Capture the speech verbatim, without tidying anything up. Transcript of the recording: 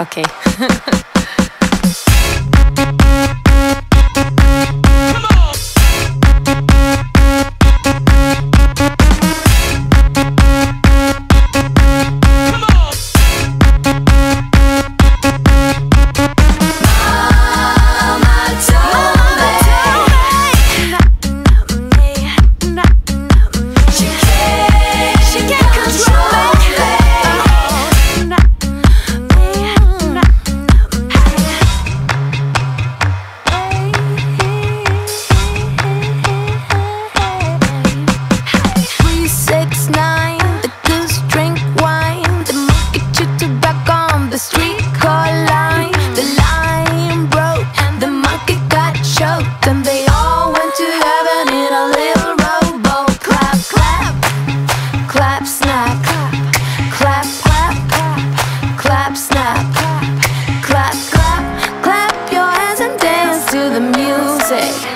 Okay. Then they all went to heaven in a little rowboat. Clap, clap, clap, snap, clap, clap, clap, snap, clap, clap, clap your hands and dance to the music.